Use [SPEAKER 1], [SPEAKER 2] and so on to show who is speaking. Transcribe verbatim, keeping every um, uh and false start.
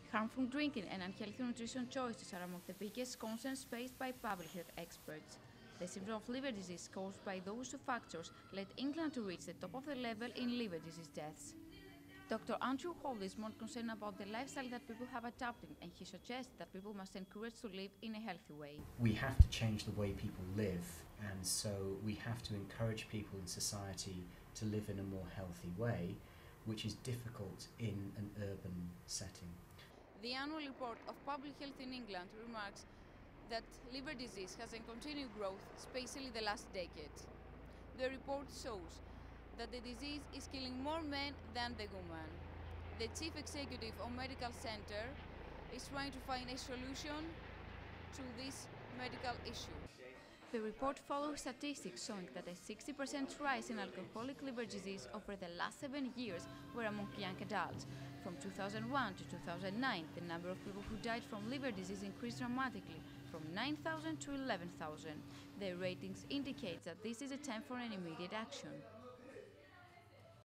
[SPEAKER 1] Harmful drinking and unhealthy nutrition choices are among the biggest concerns faced by public health experts. The symptom of liver disease caused by those two factors led England to reach the top of the level in liver disease deaths. Doctor Andrew Holt is more concerned about the lifestyle that people have adopted, and he suggests that people must encourage to live in a healthy way.
[SPEAKER 2] We have to change the way people live, and so we have to encourage people in society to live in a more healthy way, which is difficult in an urban setting.
[SPEAKER 1] The annual report of public health in England remarks that liver disease has a continued growth, especially the last decade. The report shows that the disease is killing more men than the women. The chief executive of Medical Center is trying to find a solution to this medical issue. The report follows statistics showing that a sixty percent rise in alcoholic liver disease over the last seven years were among young adults. From two thousand one to two thousand nine, the number of people who died from liver disease increased dramatically, from nine thousand to eleven thousand. The ratings indicate that this is a time for an immediate action.